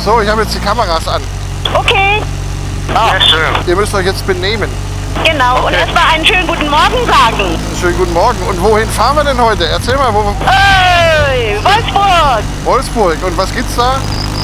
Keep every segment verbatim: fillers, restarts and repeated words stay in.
So, ich habe jetzt die Kameras an. Okay. Ah, sehr schön. Ihr müsst euch jetzt benehmen. Genau, okay. Und erstmal einen schönen guten Morgen sagen. Schönen guten Morgen. Und wohin fahren wir denn heute? Erzähl mal, wo... Hey, Wolfsburg! Wolfsburg. Und was gibt's da?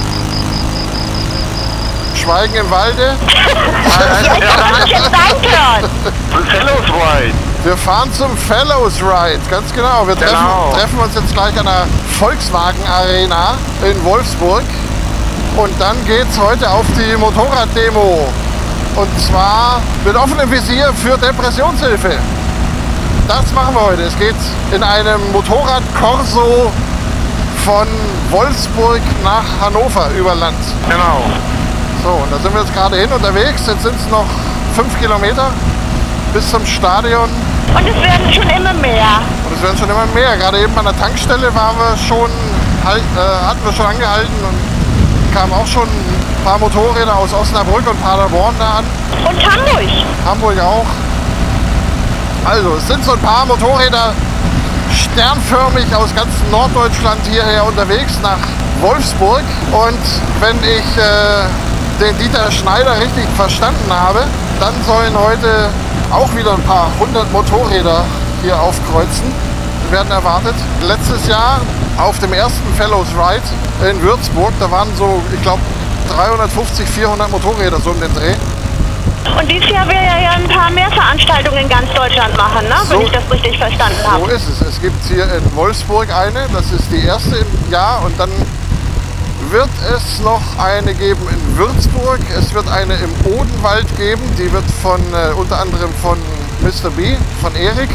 Schweigen im Walde? Ja, ich hab jetzt danke. Fellows Ride. Wir fahren zum Fellows Ride, ganz genau. Wir treffen, genau. treffen uns jetzt gleich an der Volkswagen Arena in Wolfsburg. Und dann geht's heute auf die Motorraddemo. Und zwar mit offenem Visier für Depressionshilfe. Das machen wir heute. Es geht in einem Motorradkorso von Wolfsburg nach Hannover über Land. Genau. So, und da sind wir jetzt gerade hin unterwegs. Jetzt sind es noch fünf Kilometer bis zum Stadion. Und es werden schon immer mehr. Und es werden schon immer mehr. Gerade eben an der Tankstelle waren wir schon, halt, äh, hatten wir schon angehalten und kamen auch schon ein paar Motorräder aus Osnabrück und Paderborn da an. Und Hamburg. Hamburg auch. Also, es sind so ein paar Motorräder sternförmig aus ganz Norddeutschland hierher unterwegs nach Wolfsburg. Und wenn ich äh, den Dieter Schneider richtig verstanden habe, dann sollen heute auch wieder ein paar hundert Motorräder hier aufkreuzen. Die werden erwartet. Letztes Jahr auf dem ersten Fellows Ride in Würzburg, da waren so, ich glaube, dreihundertfünfzig, vierhundert Motorräder so um den Dreh. Und dieses Jahr will er ja ein paar mehr Veranstaltungen in ganz Deutschland machen, ne? So, wenn ich das richtig verstanden habe. So ist es. Es gibt hier in Wolfsburg eine, das ist die erste im Jahr, und dann wird es noch eine geben in Würzburg. Es wird eine im Odenwald geben, die wird von äh, unter anderem von Mister B, von Erik.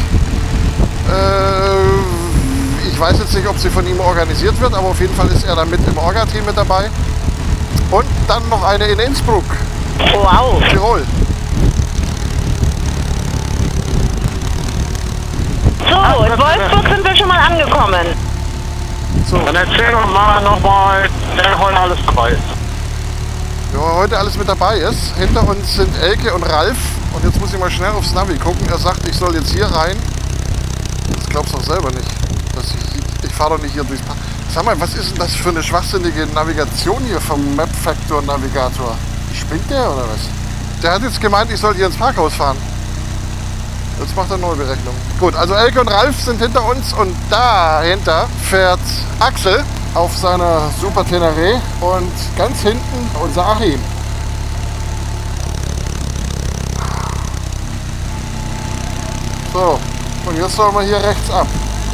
Äh, ich weiß jetzt nicht, ob sie von ihm organisiert wird, aber auf jeden Fall ist er da mit im Orga-Team mit dabei. Und dann noch eine in Innsbruck. Wow. Tirol. So, in Wolfsburg sind wir schon mal angekommen. So. Dann erzähl doch mal nochmal, wer heute alles dabei ist. Ja, heute alles mit dabei ist. Hinter uns sind Elke und Ralf. Und jetzt muss ich mal schnell aufs Navi gucken. Er sagt, ich soll jetzt hier rein. Das glaubst du doch selber nicht. Dass ich ich fahre doch nicht hier durchs Park. Sag mal, was ist denn das für eine schwachsinnige Navigation hier vom Map Factor Navigator? Spinnt der oder was? Der hat jetzt gemeint, ich soll hier ins Parkhaus fahren. Jetzt macht er Neuberechnung. Gut, also Elke und Ralf sind hinter uns und dahinter fährt Axel auf seiner Super Tenere und ganz hinten unser Achim. So, und jetzt sollen wir hier rechts ab.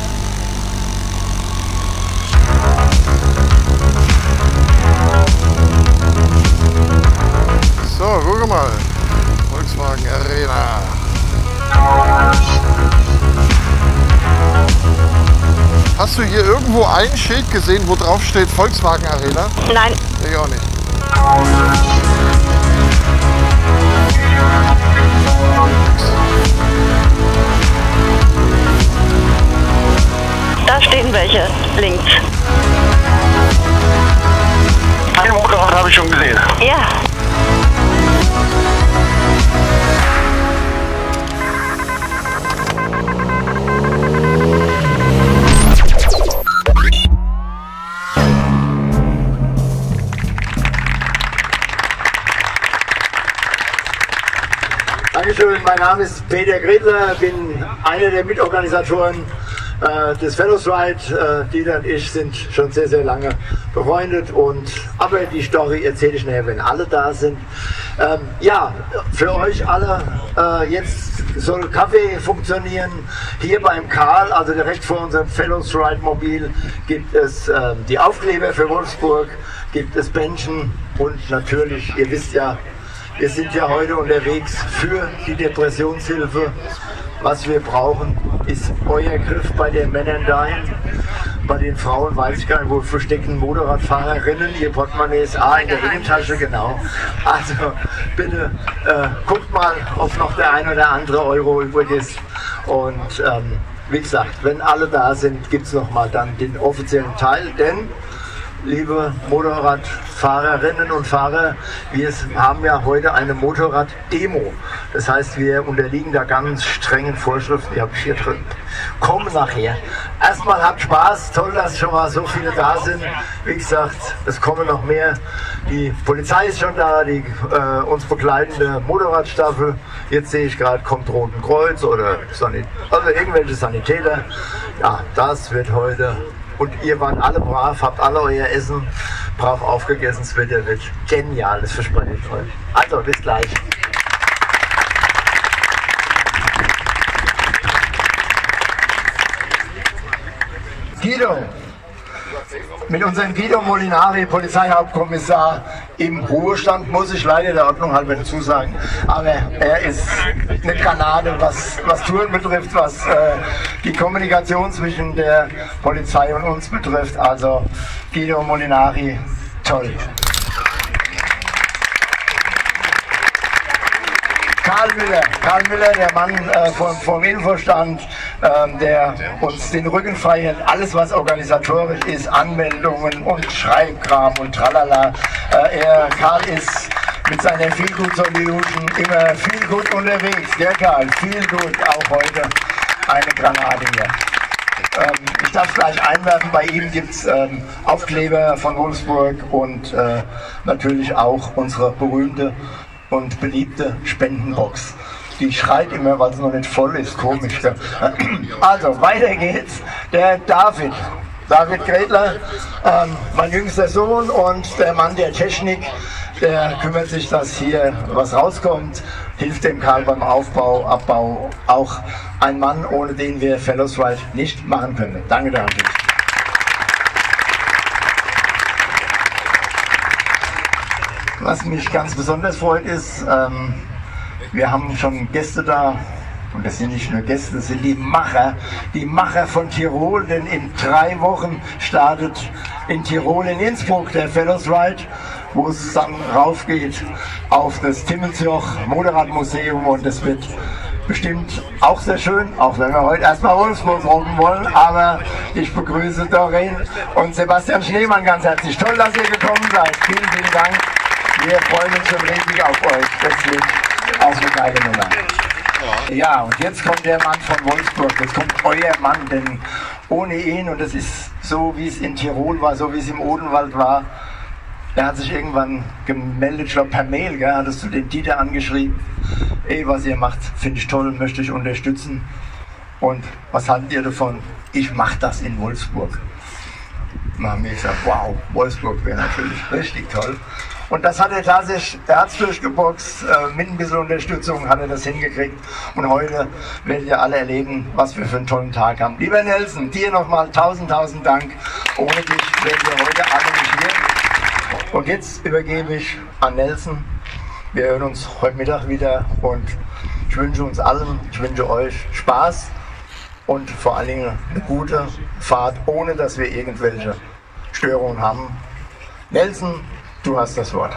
So, guck mal. Volkswagen Arena. Hast du hier irgendwo ein Schild gesehen, wo drauf steht Volkswagen Arena? Nein. Ich auch nicht. Da stehen welche, links. Ein Motorrad habe ich schon gesehen. Ja. Dankeschön, mein Name ist Peter Gredler, bin einer der Mitorganisatoren äh, des Fellows Ride. Äh, Dieter und ich sind schon sehr, sehr lange befreundet, und aber die Story erzähle ich nachher, wenn alle da sind. Ähm, ja, für euch alle, äh, jetzt soll Kaffee funktionieren. Hier beim Karl, also direkt vor unserem Fellows Ride Mobil, gibt es äh, die Aufkleber für Wolfsburg, gibt es Bändchen und natürlich, ihr wisst ja, wir sind ja heute unterwegs für die Depressionshilfe. Was wir brauchen, ist euer Griff bei den Männern dahin. Bei den Frauen weiß ich gar nicht, wo versteckten Motorradfahrerinnen. Ihr Portemonnaie ist A in der Innentasche, genau. Also bitte äh, guckt mal, ob noch der ein oder andere Euro übrig ist. Und ähm, wie gesagt, wenn alle da sind, gibt es nochmal dann den offiziellen Teil. Denn liebe Motorradfahrerinnen und Fahrer, wir haben ja heute eine Motorrad-Demo. Das heißt, wir unterliegen da ganz strengen Vorschriften, die habe ich hier drin. Kommen nachher. Erstmal habt Spaß, toll, dass schon mal so viele da sind. Wie gesagt, es kommen noch mehr. Die Polizei ist schon da, die äh, uns begleitende Motorradstaffel. Jetzt sehe ich gerade, kommt Roten Kreuz oder Sanit also irgendwelche Sanitäter. Ja, das wird heute. Und ihr wart alle brav, habt alle euer Essen brav aufgegessen. Es wird, wird genial, das verspreche ich euch. Also, bis gleich. Guido, mit unserem Guido Molinari, Polizeihauptkommissar im Ruhestand, muss ich leider der Ordnung halber dazu sagen, aber er ist eine Granate, was, was Touren betrifft, was äh, die Kommunikation zwischen der Polizei und uns betrifft. Also Guido Molinari, toll. Karl Müller, Karl Müller, der Mann äh, vom, vom Infostand, äh, der uns den Rücken frei hält, alles was organisatorisch ist, Anmeldungen und Schreibkram und tralala. Äh, er, Karl ist mit seiner Feelgood Solution immer viel gut unterwegs. Der Karl, viel gut, auch heute eine Granate hier. Ähm, ich darf gleich einwerfen, bei ihm gibt es ähm, Aufkleber von Wolfsburg und äh, natürlich auch unsere berühmte und beliebte Spendenbox. Die schreit immer, weil sie noch nicht voll ist. Komisch, gell? Also, weiter geht's. Der David, David Gretler, ähm, mein jüngster Sohn und der Mann der Technik, der kümmert sich, dass hier was rauskommt, hilft dem Karl beim Aufbau, Abbau. Auch ein Mann, ohne den wir Fellows Ride nicht machen können. Danke, David. Was mich ganz besonders freut ist, ähm, wir haben schon Gäste da, und das sind nicht nur Gäste, das sind die Macher, die Macher von Tirol, denn in drei Wochen startet in Tirol, in Innsbruck, der Fellows Ride, wo es dann raufgeht auf das Timmelsjoch Motorradmuseum, und das wird bestimmt auch sehr schön, auch wenn wir heute erstmal Wolfsburg rocken wollen, aber ich begrüße Doreen und Sebastian Schneemann ganz herzlich. Toll, dass ihr gekommen seid. Vielen, vielen Dank. Wir freuen uns schon riesig auf euch. Das wird auch eine geile Nummer. Ja, und jetzt kommt der Mann von Wolfsburg. Jetzt kommt euer Mann, denn ohne ihn, und das ist so, wie es in Tirol war, so wie es im Odenwald war, er hat sich irgendwann gemeldet, ich glaube per Mail, gell, hattest du den Dieter angeschrieben. Ey, was ihr macht, finde ich toll, möchte ich unterstützen. Und was haltet ihr davon? Ich mache das in Wolfsburg. Und dann haben wir gesagt, wow, Wolfsburg wäre natürlich richtig toll. Und das hat er tatsächlich, er hat es durchgeboxt, äh, mit ein bisschen Unterstützung hat er das hingekriegt. Und heute werdet ihr alle erleben, was wir für einen tollen Tag haben. Lieber Nelson, dir nochmal tausend, tausend Dank. Ohne dich wären wir heute alle nicht hier. Und jetzt übergebe ich an Nelson. Wir hören uns heute Mittag wieder und ich wünsche uns allen, ich wünsche euch Spaß und vor allen Dingen eine gute Fahrt, ohne dass wir irgendwelche Störungen haben. Nelson, du hast das Wort.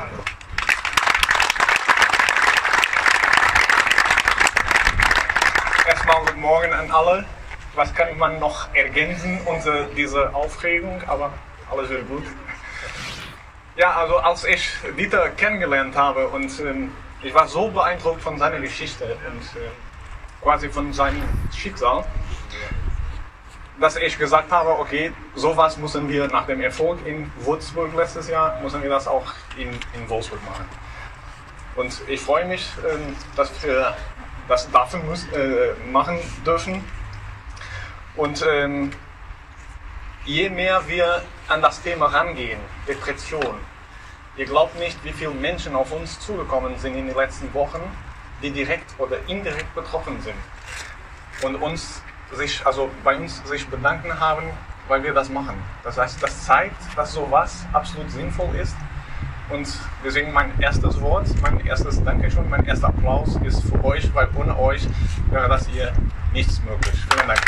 Erstmal guten Morgen an alle. Was kann man noch ergänzen unter diese Aufregung, aber alles wird gut. Ja, also als ich Dieter kennengelernt habe und ähm, ich war so beeindruckt von seiner Geschichte und äh, quasi von seinem Schicksal, dass ich gesagt habe, okay, sowas müssen wir nach dem Erfolg in Wolfsburg letztes Jahr, müssen wir das auch in, in Wolfsburg machen. Und ich freue mich, ähm, dass wir das dafür müssen, äh, machen dürfen. Und ähm, je mehr wir an das Thema rangehen, Depression, ihr glaubt nicht, wie viele Menschen auf uns zugekommen sind in den letzten Wochen, die direkt oder indirekt betroffen sind und uns sich, also bei uns sich bedanken haben, weil wir das machen. Das heißt, das zeigt, dass sowas absolut sinnvoll ist. Und deswegen mein erstes Wort, mein erstes Dankeschön, mein erster Applaus ist für euch, weil ohne euch wäre das hier nichts möglich. Vielen Dank.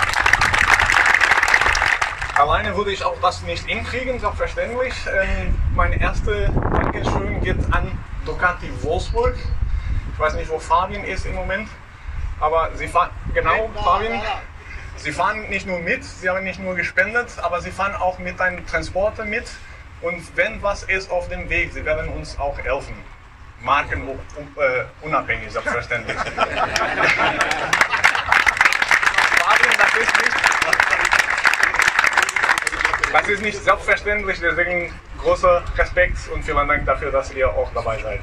Alleine würde ich auch das nicht hinkriegen, selbstverständlich. Ähm, mein erster Dankeschön geht an Ducati Wolfsburg. Ich weiß nicht, wo Fabian ist im Moment, aber sie fahren, genau, Fabian, sie fahren nicht nur mit, sie haben nicht nur gespendet, aber sie fahren auch mit einem Transporter mit. Und wenn was ist auf dem Weg, sie werden uns auch helfen. Marken äh, unabhängig, selbstverständlich. Das ist nicht, das ist nicht selbstverständlich, deswegen großer Respekt und vielen Dank dafür, dass ihr auch dabei seid.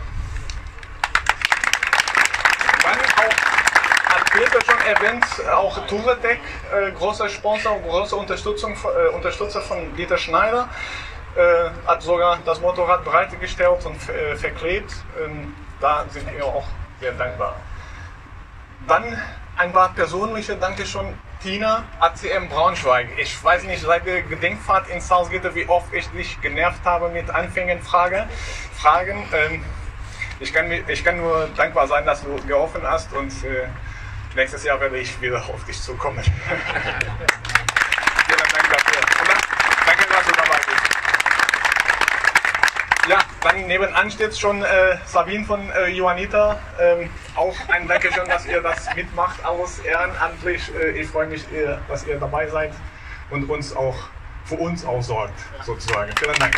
Dann auch, hat Peter schon erwähnt, auch Touretech, äh, großer Sponsor, große Unterstützung, äh, Unterstützer von Dieter Schneider. Äh, hat sogar das Motorrad bereitgestellt und äh, verklebt. Ähm, da sind wir auch sehr dankbar. Dann ein paar persönliche Dankeschön. Tina, A C M Braunschweig. Ich weiß nicht, seit der Gedenkfahrt in Salzgitter, wie oft ich dich genervt habe mit Anfängenfragen. Fragen. Ähm, ich, kann, ich kann nur dankbar sein, dass du geholfen hast und äh, nächstes Jahr werde ich wieder auf dich zukommen. Vielen Dank dafür. Und dann, danke, dass du dabei bist. Ja, dann nebenan steht schon äh, Sabine von äh, Johanniter. Ähm, auch ein Dankeschön, dass ihr das mitmacht, alles ehrenamtlich. Äh, ich freue mich, äh, dass ihr dabei seid und uns auch für uns auch sorgt, sozusagen. Vielen Dank.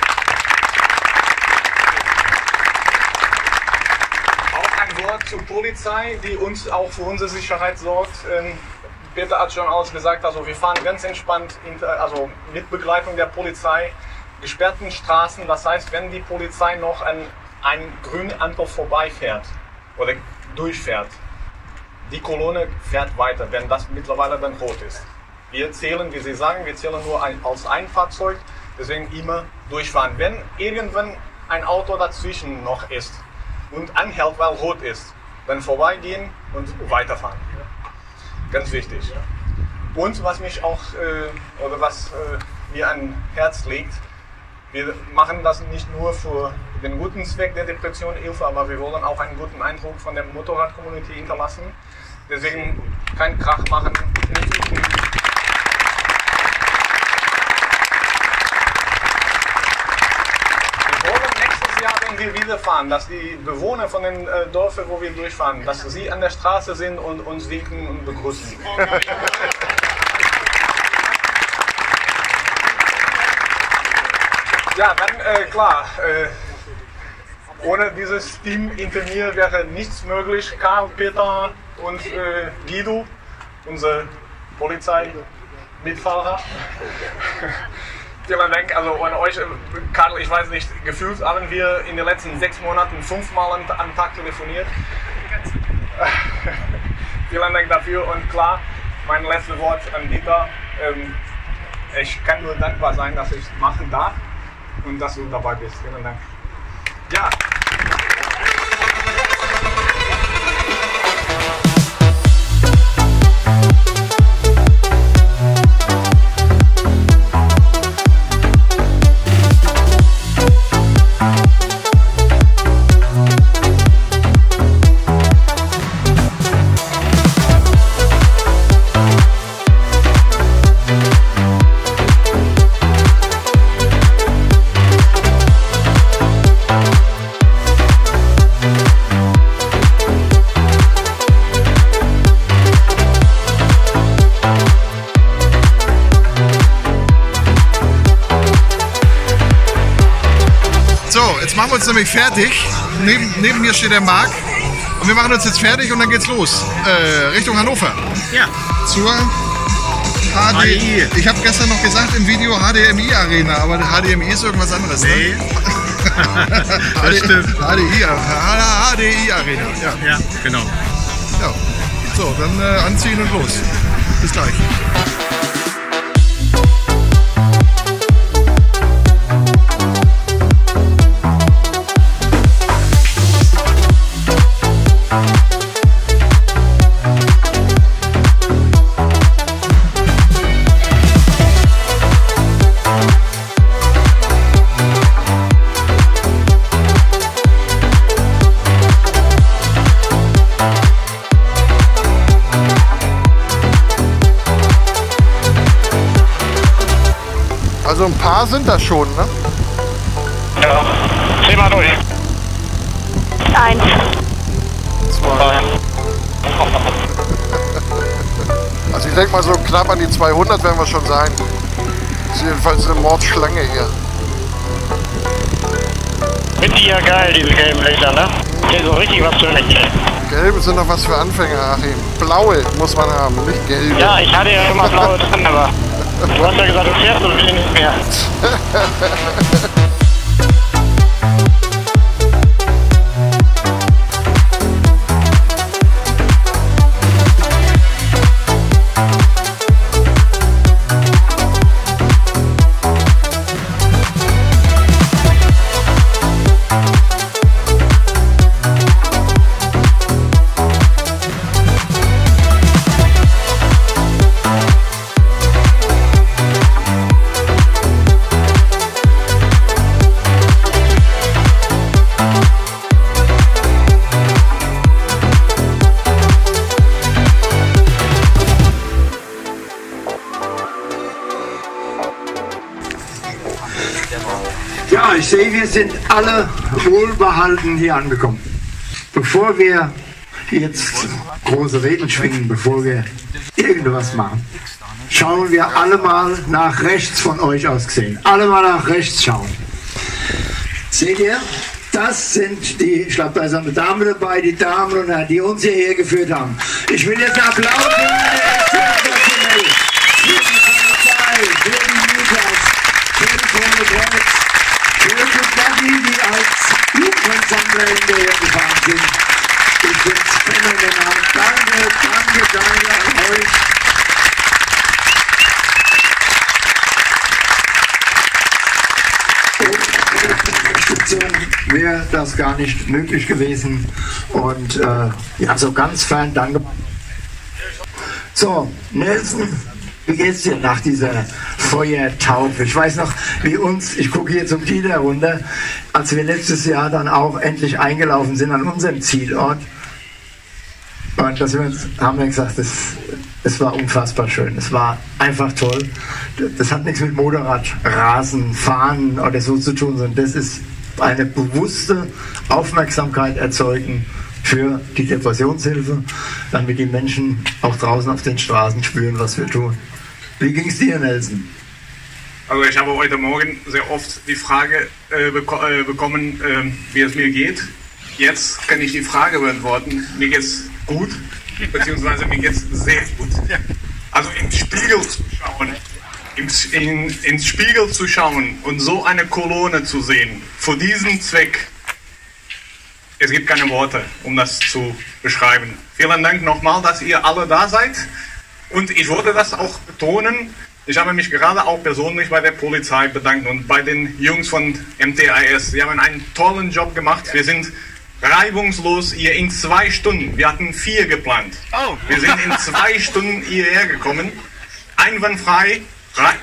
Auch ein Wort zur Polizei, die uns auch für unsere Sicherheit sorgt. Ähm, Peter hat schon alles gesagt, also wir fahren ganz entspannt, also mit Begleitung der Polizei. Gesperrten Straßen, das heißt, wenn die Polizei noch an eine grüne Ampel vorbeifährt oder durchfährt, die Kolonne fährt weiter, wenn das mittlerweile dann rot ist. Wir zählen, wie Sie sagen, wir zählen nur ein, als ein Fahrzeug, deswegen immer durchfahren. Wenn irgendwann ein Auto dazwischen noch ist und anhält, weil rot ist, dann vorbeigehen und weiterfahren. Ganz wichtig. Und was mich auch, äh, oder was äh, mir an Herz liegt, wir machen das nicht nur für den guten Zweck der Depressionshilfe, aber wir wollen auch einen guten Eindruck von der Motorrad-Community hinterlassen. Deswegen kein Krach machen. Wir wollen nächstes Jahr, wenn wir wieder fahren, dass die Bewohner von den äh, Dörfern, wo wir durchfahren, dass sie an der Straße sind und uns winken und begrüßen. Ja, dann äh, klar, äh, ohne dieses Team hinter mir wäre nichts möglich. Karl, Peter und äh, Guido, unsere Polizei-Mitfahrer. Vielen Dank, also an euch, Karl, ich weiß nicht, gefühlt haben wir in den letzten sechs Monaten fünfmal am Tag telefoniert. Vielen Dank dafür und klar, mein letztes Wort an Dieter. Ähm, ich kann nur dankbar sein, dass ich es machen darf. Und dass du dabei bist. Vielen Dank. Ja. Jetzt machen wir uns nämlich fertig. Neben, neben mir steht der Marc. Und wir machen uns jetzt fertig und dann geht's los. Äh, Richtung Hannover. Ja. Zur H D I. Ich habe gestern noch gesagt im Video H D M I Arena, aber H D M I ist irgendwas anderes. Nee. Ne? Das stimmt. H D I, H D I Arena. Ja, ja genau. Ja. So, dann äh, anziehen und los. Bis gleich. Also ein paar sind das schon, ne? Ja, zieh mal durch. Eins. Zwei. Also ich denke mal so knapp an die zweihundert werden wir schon sein. Das ist jedenfalls eine Mordschlange hier. Richtig ja geil, diese gelben Lichter, ne? Hier so richtig was für mich. Gelbe sind doch was für Anfänger, Achim. Blaue muss man haben, nicht gelbe. Ja, ich hatte ja immer blaue drin, aber du hast ja gesagt, du fährst und will nicht mehr. Ja, ich sehe, wir sind alle wohlbehalten hier angekommen. Bevor wir jetzt große Reden schwingen, bevor wir irgendwas machen, schauen wir alle mal nach rechts von euch aus gesehen. Alle mal nach rechts schauen. Seht ihr? Das sind die, ich glaube, da ist eine Dame dabei, die Damen und Herren, die uns hierher geführt haben. Ich will jetzt Applaus für die Polizei, für die Mieters, für die Polizei. Für die Buggy, die als Jugendsammler hinterher gefahren sind. Ich finde es phänomenal. Danke, danke, danke an euch. Ohne Unterstützung wäre das gar nicht möglich gewesen. Und äh, ja, so ganz fein danke. So, Nelson. Wie geht's dir nach dieser Feuertaufe? Ich weiß noch, wie uns, ich gucke hier zum Dieter runter, als wir letztes Jahr dann auch endlich eingelaufen sind an unserem Zielort. Und das wir uns, haben wir gesagt, das, das war unfassbar schön. Es war einfach toll. Das hat nichts mit Motorrad, Rasen, Fahren oder so zu tun, sondern das ist eine bewusste Aufmerksamkeit erzeugen für die Depressionshilfe, damit die Menschen auch draußen auf den Straßen spüren, was wir tun. Wie ging es dir, Nelson? Also ich habe heute Morgen sehr oft die Frage äh, beko äh, bekommen, äh, wie es mir geht. Jetzt kann ich die Frage beantworten. Mir geht's gut, beziehungsweise mir geht's sehr gut. Also ins Spiegel zu schauen, ins, in, ins Spiegel zu schauen und so eine Kolonne zu sehen, für diesen Zweck, es gibt keine Worte, um das zu beschreiben. Vielen Dank nochmal, dass ihr alle da seid. Und ich wollte das auch betonen. Ich habe mich gerade auch persönlich bei der Polizei bedankt und bei den Jungs von M T I S. Sie haben einen tollen Job gemacht. Wir sind reibungslos hier in zwei Stunden. Wir hatten vier geplant. Wir sind in zwei Stunden hierher gekommen. Einwandfrei, reibungslos,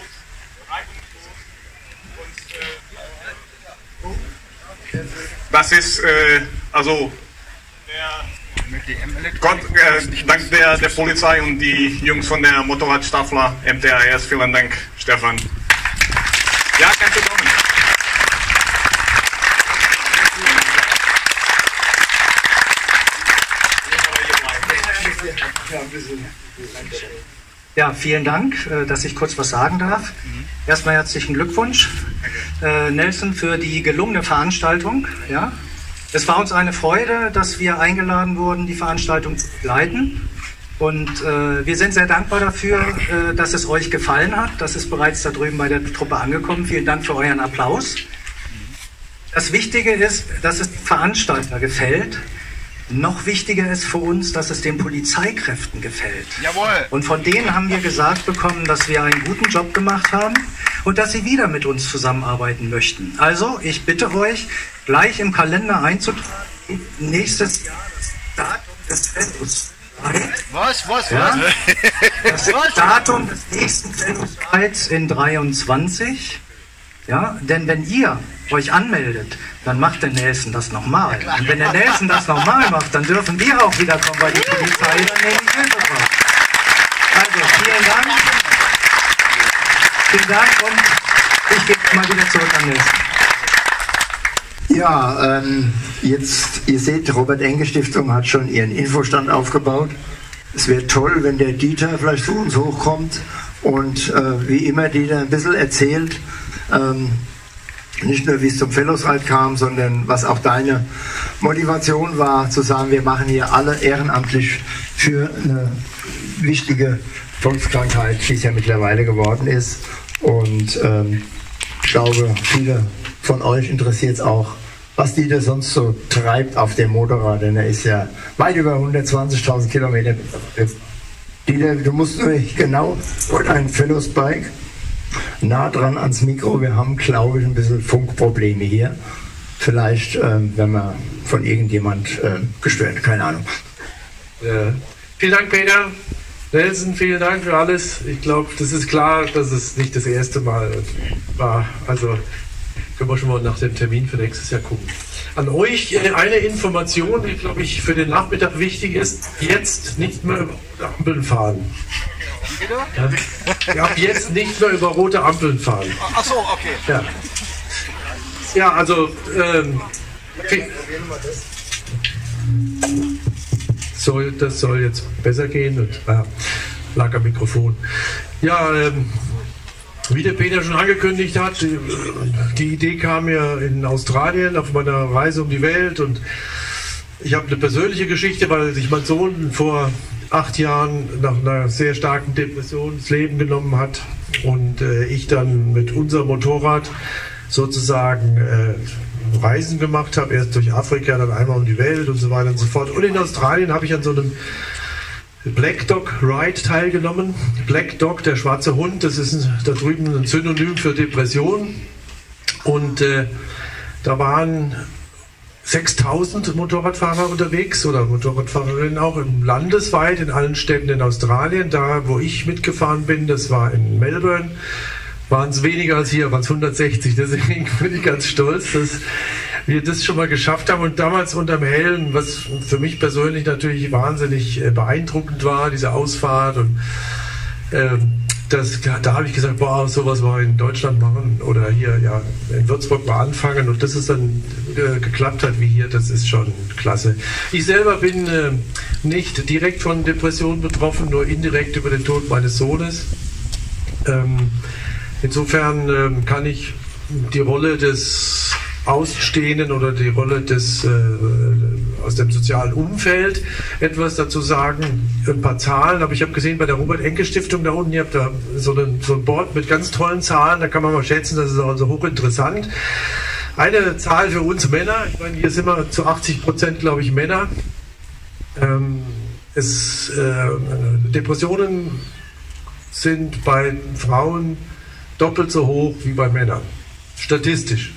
reibungslos. Das ist, äh, also, der Gott, äh, dank der, der Polizei und die Jungs von der Motorradstaffler M T I S. Vielen Dank, Stefan. Ja, kannst du kommen. Ja, vielen Dank, dass ich kurz was sagen darf. Erstmal herzlichen Glückwunsch, äh, Nelson, für die gelungene Veranstaltung. Ja. Es war uns eine Freude, dass wir eingeladen wurden, die Veranstaltung zu begleiten. Und äh, wir sind sehr dankbar dafür, äh, dass es euch gefallen hat. Das ist bereits da drüben bei der Truppe angekommen. Vielen Dank für euren Applaus. Das Wichtige ist, dass es dem Veranstalter gefällt. Noch wichtiger ist für uns, dass es den Polizeikräften gefällt. Jawohl. Und von denen haben wir gesagt bekommen, dass wir einen guten Job gemacht haben und dass sie wieder mit uns zusammenarbeiten möchten. Also, ich bitte euch, gleich im Kalender einzutragen, nächstes Jahr das Datum des Fellus. Was, was, ja, was? Das Datum des nächsten Fellus in dreiundzwanzig. Ja, denn wenn ihr euch anmeldet, dann macht der Nelson das nochmal. Und wenn der Nelson das nochmal macht, dann dürfen wir auch wieder kommen, weil die Polizei dann nämlich Hilfe braucht. Also, vielen Dank. Vielen Dank und ich gebe mal wieder zurück an Nelson. Ja, ähm, jetzt, ihr seht, Robert Enke Stiftung hat schon ihren Infostand aufgebaut. es wäre toll, wenn der Dieter vielleicht zu uns hochkommt und äh, wie immer Dieter ein bisschen erzählt, ähm, nicht nur wie es zum Fellows-Ride kam, sondern was auch deine Motivation war, zu sagen, wir machen hier alle ehrenamtlich für eine wichtige Volkskrankheit, die es ja mittlerweile geworden ist. Und ähm, ich glaube, viele von euch interessiert es auch, was Dieter sonst so treibt auf dem Motorrad, denn er ist ja weit über hundertzwanzigtausend Kilometer. Dieter, du musst nur genau und ein Fellows-Bike nah dran ans Mikro. Wir haben, glaube ich, ein bisschen Funkprobleme hier. Vielleicht ähm, werden wir von irgendjemand äh, gestört, keine Ahnung. Ja. Vielen Dank, Peter. Nelson, vielen Dank für alles. Ich glaube, das ist klar, dass es nicht das erste Mal war. Also können wir schon mal nach dem Termin für nächstes Jahr gucken. An euch eine Information, die, glaube ich, für den Nachmittag wichtig ist. Jetzt nicht mehr über rote Ampeln fahren. Ja, ab jetzt nicht mehr über rote Ampeln fahren. Ach so, okay. Ja, ja also ähm, soll, das soll jetzt besser gehen. Und, ah, lag am Mikrofon. Ja, ähm, wie der Peter schon angekündigt hat, die, die Idee kam ja in Australien auf meiner Reise um die Welt und ich habe eine persönliche Geschichte, weil sich mein Sohn vor acht Jahren nach einer sehr starken Depression das Leben genommen hat und äh, ich dann mit unserem Motorrad sozusagen äh, Reisen gemacht habe, erst durch Afrika, dann einmal um die Welt und so weiter und so fort. Und in Australien habe ich an so einem Black Dog Ride teilgenommen. Black Dog, der schwarze Hund, das ist ein, da drüben ein Synonym für Depression. Und äh, da waren sechstausend Motorradfahrer unterwegs oder Motorradfahrerinnen auch im landesweit in allen Städten in Australien. Da, wo ich mitgefahren bin, das war in Melbourne, waren es weniger als hier, waren es hundertsechzig. Deswegen bin ich ganz stolz, dass wir das schon mal geschafft haben. Und damals unterm Helm, was für mich persönlich natürlich wahnsinnig beeindruckend war, diese Ausfahrt. Und ähm, das, da habe ich gesagt, boah, sowas mal in Deutschland machen oder hier ja in Würzburg mal anfangen. Und dass es dann äh, geklappt hat wie hier, das ist schon klasse. Ich selber bin äh, nicht direkt von Depressionen betroffen, nur indirekt über den Tod meines Sohnes. Ähm, insofern ähm, kann ich die Rolle des Außenstehenden oder die Rolle des äh, aus dem sozialen Umfeld etwas dazu sagen, ein paar Zahlen, aber ich habe gesehen bei der Robert-Enke-Stiftung da unten, ihr habt da so ein, so ein Board mit ganz tollen Zahlen, da kann man mal schätzen, das ist also hochinteressant. Eine Zahl für uns Männer, ich meine, hier sind wir zu achtzig Prozent, glaube ich, Männer. Ähm, es, äh, Depressionen sind bei Frauen doppelt so hoch wie bei Männern, statistisch.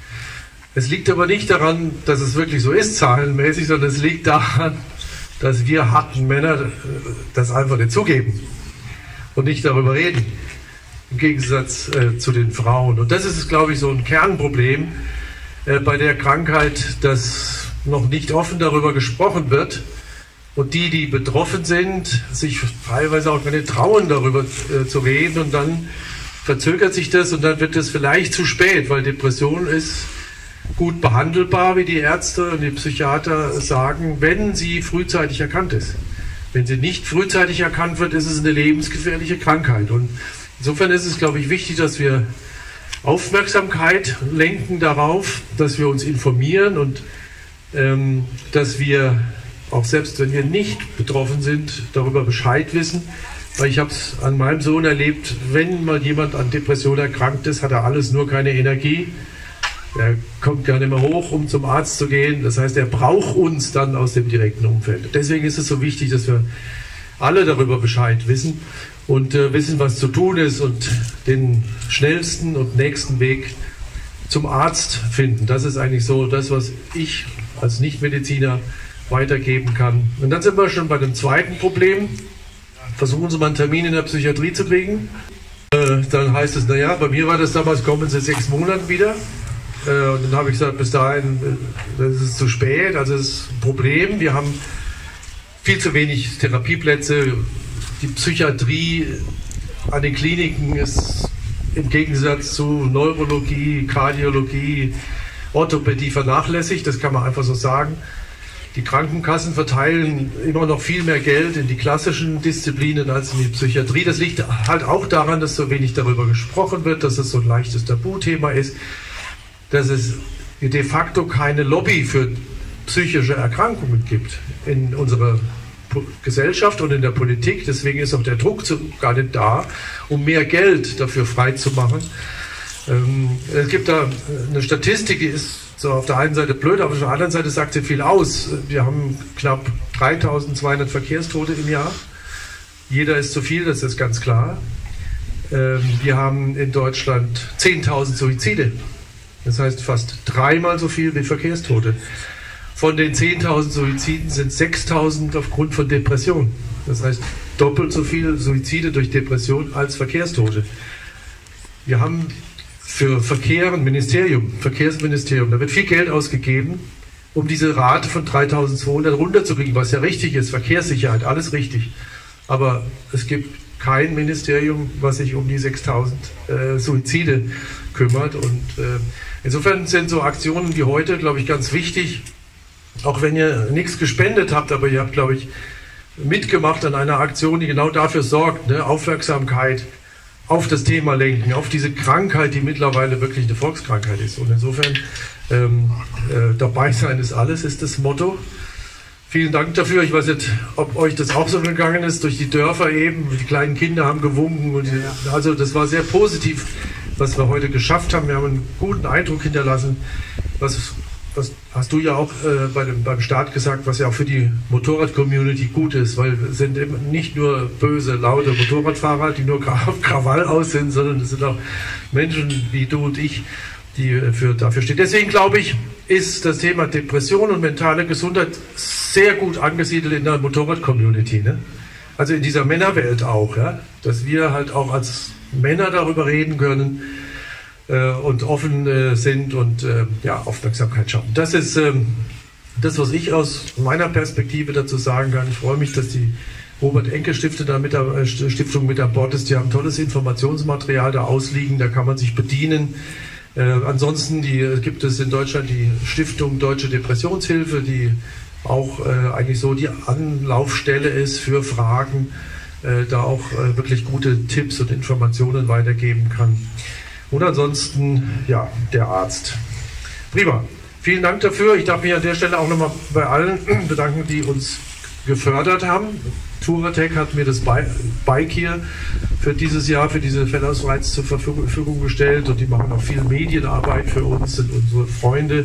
Es liegt aber nicht daran, dass es wirklich so ist, zahlenmäßig, sondern es liegt daran, dass wir harten Männer das einfach nicht zugeben und nicht darüber reden, im Gegensatz äh, zu den Frauen. Und das ist, glaube ich, so ein Kernproblem äh, bei der Krankheit, dass noch nicht offen darüber gesprochen wird und die, die betroffen sind, sich teilweise auch gar nicht trauen, darüber äh, zu reden und dann verzögert sich das und dann wird es vielleicht zu spät, weil Depression ist gut behandelbar, wie die Ärzte und die Psychiater sagen, wenn sie frühzeitig erkannt ist. Wenn sie nicht frühzeitig erkannt wird, ist es eine lebensgefährliche Krankheit. Und insofern ist es, glaube ich, wichtig, dass wir Aufmerksamkeit lenken darauf, dass wir uns informieren und ähm, dass wir, auch selbst wenn wir nicht betroffen sind, darüber Bescheid wissen. Weil ich habe es an meinem Sohn erlebt, wenn mal jemand an Depression erkrankt ist, hat er alles, nur keine Energie. Er kommt gar nicht mehr hoch, um zum Arzt zu gehen. Das heißt, er braucht uns dann aus dem direkten Umfeld. Deswegen ist es so wichtig, dass wir alle darüber Bescheid wissen und äh, wissen, was zu tun ist und den schnellsten und nächsten Weg zum Arzt finden. Das ist eigentlich so das, was ich als Nichtmediziner weitergeben kann. Und dann sind wir schon bei dem zweiten Problem. Versuchen Sie mal einen Termin in der Psychiatrie zu kriegen. Äh, dann heißt es, naja, bei mir war das damals, kommen Sie sechs Monaten wieder. Und dann habe ich gesagt, bis dahin, das ist zu spät, also das ist ein Problem. Wir haben viel zu wenig Therapieplätze. Die Psychiatrie an den Kliniken ist im Gegensatz zu Neurologie, Kardiologie, Orthopädie vernachlässigt, das kann man einfach so sagen. Die Krankenkassen verteilen immer noch viel mehr Geld in die klassischen Disziplinen als in die Psychiatrie. Das liegt halt auch daran, dass so wenig darüber gesprochen wird, dass es so ein leichtes Tabuthema ist, dass es de facto keine Lobby für psychische Erkrankungen gibt in unserer Gesellschaft und in der Politik. Deswegen ist auch der Druck zu, gar nicht da, um mehr Geld dafür freizumachen. Ähm, es gibt da eine Statistik, die ist so auf der einen Seite blöd, aber auf der anderen Seite sagt sie viel aus. Wir haben knapp dreitausendzweihundert Verkehrstote im Jahr. Jeder ist zu viel, das ist ganz klar. Ähm, wir haben in Deutschland zehntausend Suizide. Das heißt fast dreimal so viel wie Verkehrstote. Von den zehntausend Suiziden sind sechstausend aufgrund von Depression. Das heißt doppelt so viele Suizide durch Depression als Verkehrstote. Wir haben für Verkehr ein Ministerium, Verkehrsministerium, da wird viel Geld ausgegeben, um diese Rate von dreitausendzweihundert runterzukriegen, was ja richtig ist, Verkehrssicherheit, alles richtig. Aber es gibt kein Ministerium, was sich um die sechstausend äh, Suizide kümmert. Und äh, insofern sind so Aktionen wie heute, glaube ich, ganz wichtig. Auch wenn ihr nichts gespendet habt, aber ihr habt, glaube ich, mitgemacht an einer Aktion, die genau dafür sorgt, ne? Aufmerksamkeit auf das Thema lenken, auf diese Krankheit, die mittlerweile wirklich eine Volkskrankheit ist. Und insofern ähm, äh, dabei sein ist alles, ist das Motto. Vielen Dank dafür. Ich weiß nicht, ob euch das auch so gegangen ist, durch die Dörfer eben. Die kleinen Kinder haben gewunken. Und die, also das war sehr positiv, was wir heute geschafft haben. Wir haben einen guten Eindruck hinterlassen. Was, was hast du ja auch äh, bei dem, beim Start gesagt, was ja auch für die Motorrad-Community gut ist, weil es sind eben nicht nur böse, laute Motorradfahrer, die nur auf Krawall aus sind, sondern es sind auch Menschen wie du und ich, die für, dafür stehen. Deswegen glaube ich, ist das Thema Depression und mentale Gesundheit sehr gut angesiedelt in der Motorrad-Community. Ne? Also in dieser Männerwelt auch, ja? Dass wir halt auch als Männer darüber reden können äh, und offen äh, sind und äh, ja, Aufmerksamkeit schaffen. Das ist ähm, das, was ich aus meiner Perspektive dazu sagen kann. Ich freue mich, dass die Robert-Enke-Stiftung da mit, äh, Stiftung mit an Bord ist. Die haben tolles Informationsmaterial da ausliegen, da kann man sich bedienen. Äh, ansonsten die, gibt es in Deutschland die Stiftung Deutsche Depressionshilfe, die auch äh, eigentlich so die Anlaufstelle ist für Fragen, äh, da auch äh, wirklich gute Tipps und Informationen weitergeben kann. Und ansonsten, ja, der Arzt. Prima. Vielen Dank dafür. Ich darf mich an der Stelle auch nochmal bei allen bedanken, die uns gefördert haben. Touratech hat mir das Bike hier für dieses Jahr, für diese Fellows Rides zur Verfügung gestellt und die machen auch viel Medienarbeit für uns, sind unsere Freunde.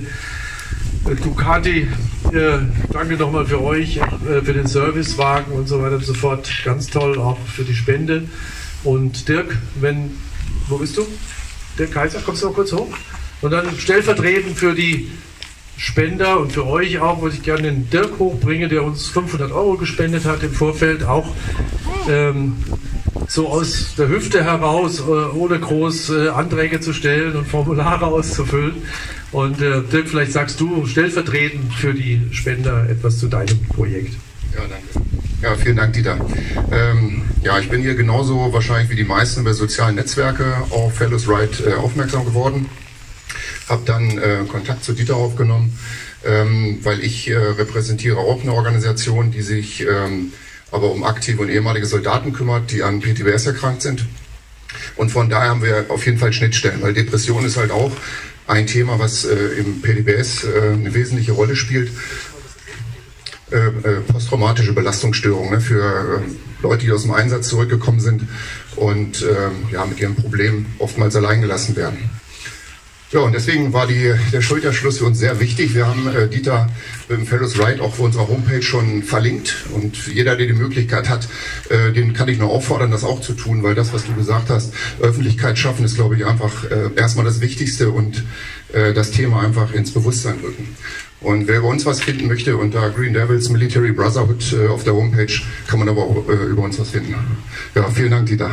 Ducati, äh, danke nochmal für euch, äh, für den Servicewagen und so weiter und so fort. Ganz toll, auch für die Spende. Und Dirk, wenn, wo bist du? Dirk Kaiser, kommst du noch kurz hoch? Und dann stellvertretend für die Spender und für euch auch, würde ich gerne den Dirk hochbringen, der uns fünfhundert Euro gespendet hat im Vorfeld, auch ähm, so aus der Hüfte heraus, äh, ohne groß äh, Anträge zu stellen und Formulare auszufüllen. Und äh, Dirk, vielleicht sagst du stellvertretend für die Spender etwas zu deinem Projekt. Ja, danke. Ja, vielen Dank, Dieter. Ähm, ja, ich bin hier genauso wahrscheinlich wie die meisten über sozialen Netzwerke auf Fellows Ride äh, aufmerksam geworden. Habe dann äh, Kontakt zu Dieter aufgenommen, ähm, weil ich äh, repräsentiere auch eine Organisation, die sich ähm, aber um aktive und ehemalige Soldaten kümmert, die an P T B S erkrankt sind. Und von daher haben wir auf jeden Fall Schnittstellen, weil Depression ist halt auch ein Thema, was äh, im P T B S äh, eine wesentliche Rolle spielt. Äh, äh, posttraumatische Belastungsstörungen, ne, für äh, Leute, die aus dem Einsatz zurückgekommen sind und äh, ja, mit ihren Problemen oftmals allein gelassen werden. Ja, und deswegen war die, der Schulterschluss für uns sehr wichtig. Wir haben äh, Dieter im Fellows Ride auch auf unserer Homepage schon verlinkt. Und jeder, der die Möglichkeit hat, äh, den kann ich nur auffordern, das auch zu tun, weil das, was du gesagt hast, Öffentlichkeit schaffen, ist, glaube ich, einfach äh, erstmal das Wichtigste und äh, das Thema einfach ins Bewusstsein rücken. Und wer über uns was finden möchte, unter Green Devils Military Brotherhood äh, auf der Homepage kann man aber auch äh, über uns was finden. Ja, vielen Dank, Dieter.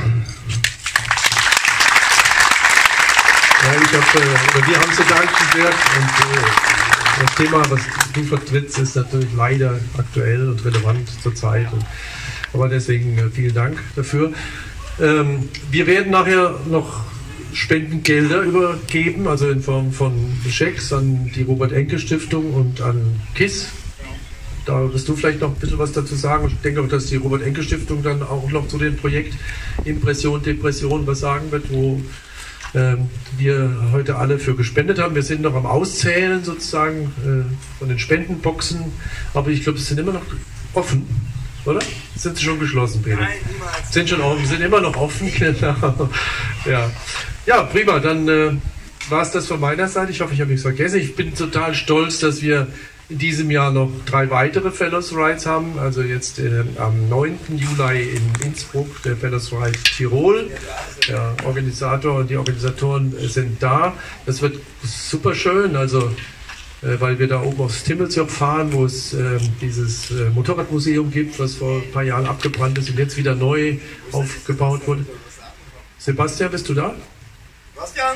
Ja, ich hab, äh, wir haben zu danken sehr und äh, das Thema, was du vertrittst, ist natürlich leider aktuell und relevant zurzeit. Und, aber deswegen äh, vielen Dank dafür. Ähm, wir werden nachher noch Spendengelder übergeben, also in Form von Schecks an die Robert-Enke-Stiftung und an KISS. da wirst du vielleicht noch ein bisschen was dazu sagen. Ich denke auch, dass die Robert-Enke-Stiftung dann auch noch zu dem Projekt Impression, Depression was sagen wird, wo ähm, wir heute alle für gespendet haben. Wir sind noch am Auszählen sozusagen äh, von den Spendenboxen, aber ich glaube, es sind immer noch offen, oder? Sind sie schon geschlossen, Peter? Nein, niemals. Sind schon offen, sind immer noch offen, genau. Ja, ja, prima, dann äh, war es das von meiner Seite. Ich hoffe, ich habe nichts vergessen. Ich bin total stolz, dass wir in diesem Jahr noch drei weitere Fellows Rides haben. Also jetzt äh, am neunten Juli in Innsbruck der Fellows Ride Tirol. Der Organisator und die Organisatoren sind da. Das wird super schön, also äh, weil wir da oben aufs Timmelsjoch fahren, wo es äh, dieses äh, Motorradmuseum gibt, was vor ein paar Jahren abgebrannt ist und jetzt wieder neu aufgebaut wurde. Sebastian, bist du da? Sebastian?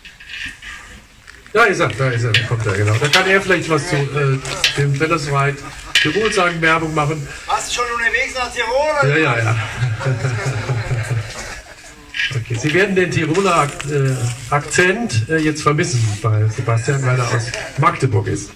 Da ist er, da ist er, da kommt er, genau. Da kann er vielleicht was zu äh, dem Fellows Ride Tirol sagen, Werbung machen. Warst du schon unterwegs nach Tirol? Ja, ja, ja. Okay, Sie werden den Tiroler Ak äh, Akzent äh, jetzt vermissen bei Sebastian, weil er aus Magdeburg ist.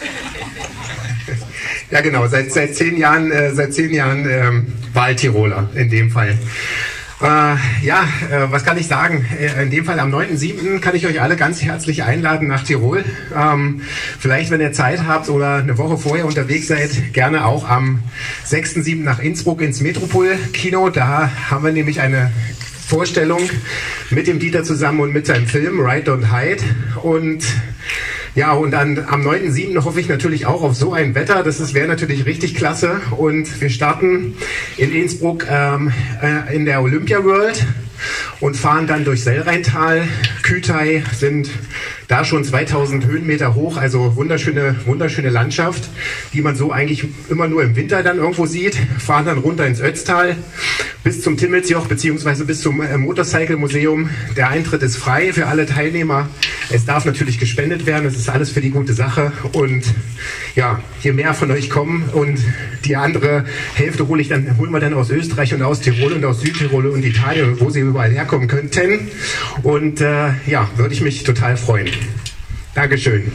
Ja, genau, seit, seit zehn Jahren, äh, seit zehn Jahren ähm, Wahltiroler in dem Fall. Äh, ja, äh, was kann ich sagen? Äh, in dem Fall am neunten siebten kann ich euch alle ganz herzlich einladen nach Tirol. Ähm, vielleicht, wenn ihr Zeit habt oder eine Woche vorher unterwegs seid, gerne auch am sechsten siebten nach Innsbruck ins Metropol-Kino. Da haben wir nämlich eine Vorstellung mit dem Dieter zusammen und mit seinem Film Ride Don't Hide. Und ja, und dann am neunten siebten hoffe ich natürlich auch auf so ein Wetter. Das wäre natürlich richtig klasse. Und wir starten in Innsbruck ähm, äh, in der Olympia World und fahren dann durch Sellrheintal. Kütai sind da schon zweitausend Höhenmeter hoch, also wunderschöne, wunderschöne Landschaft, die man so eigentlich immer nur im Winter dann irgendwo sieht. Fahren dann runter ins Ötztal bis zum Timmelsjoch beziehungsweise bis zum äh, Motorcycle Museum. Der Eintritt ist frei für alle Teilnehmer. Es darf natürlich gespendet werden. Es ist alles für die gute Sache. Und ja, je mehr von euch kommen und die andere Hälfte hole ich dann, holen wir dann aus Österreich und aus Tirol und aus Südtirol und Italien, wo sie überall herkommen könnten. Und äh, ja, würde ich mich total freuen. Dankeschön.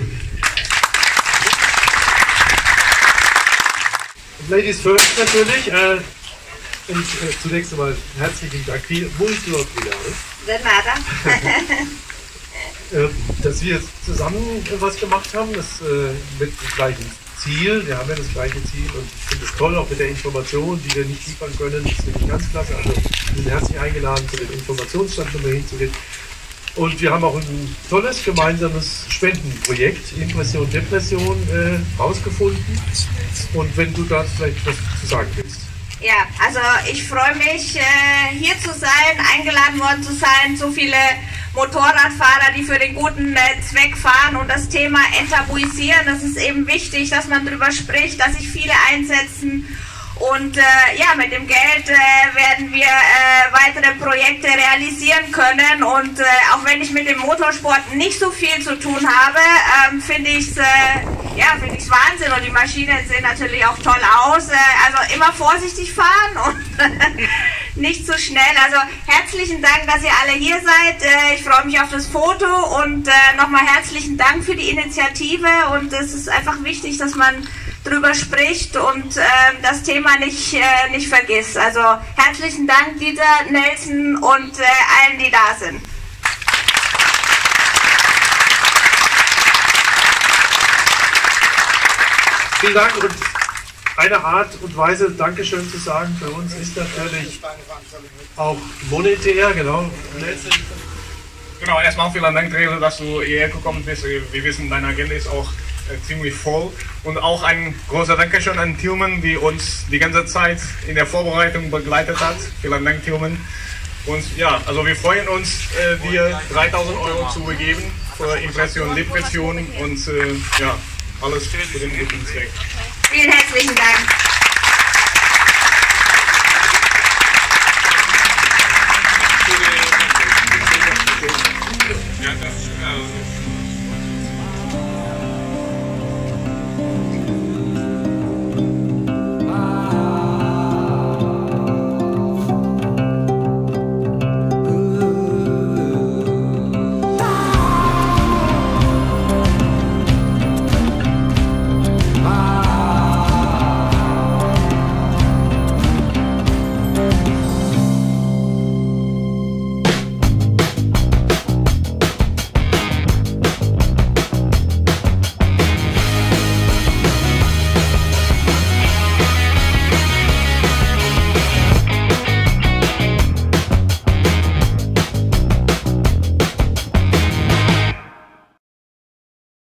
Ladies first natürlich. Äh, und äh, zunächst einmal herzlichen Dank. Wie, wo ist überhaupt wieder? Grenada. äh, dass wir zusammen was gemacht haben, das äh, mit dem gleichen Ziel. Wir haben ja das gleiche Ziel und ich finde es toll, auch mit der Information, die wir nicht liefern können. Das finde ich ganz klasse. Also wir sind herzlich eingeladen, zu dem Informationsstand schon mal hinzugehen. Und wir haben auch ein tolles gemeinsames Spendenprojekt, Impression, Depression, äh, rausgefunden. Und wenn du da vielleicht was zu sagen willst. Ja, also ich freue mich, äh, hier zu sein, eingeladen worden zu sein. So viele Motorradfahrer, die für den guten äh, Zweck fahren und das Thema enttabuisieren. Das ist eben wichtig, dass man darüber spricht, dass sich viele einsetzen. Und äh, ja, mit dem Geld äh, werden wir äh, weitere Projekte realisieren können. Und äh, auch wenn ich mit dem Motorsport nicht so viel zu tun habe, ähm, finde ich es äh, ja, finde ich Wahnsinn. Und die Maschinen sehen natürlich auch toll aus. Äh, also immer vorsichtig fahren und nicht zu schnell. Also herzlichen Dank, dass ihr alle hier seid. Äh, ich freue mich auf das Foto und äh, nochmal herzlichen Dank für die Initiative. Und es ist einfach wichtig, dass man drüber spricht und äh, das Thema nicht, äh, nicht vergisst. Also herzlichen Dank, Dieter, Nelson und äh, allen, die da sind. Vielen Dank und eine Art und Weise, Dankeschön zu sagen, für uns ist natürlich auch monetär, genau. Nelson. Genau, erstmal vielen Dank, Therese, dass du hierher gekommen bist. Wir wissen, deine Agenda ist auch äh, ziemlich voll. Und auch ein großer Dankeschön an Tilman, die uns die ganze Zeit in der Vorbereitung begleitet hat. Vielen Dank, Tilman. Und ja, also wir freuen uns, äh, dir dreitausend Euro zu begeben für Impression, Depression und äh, ja, alles für den guten Zweck. Vielen herzlichen Dank.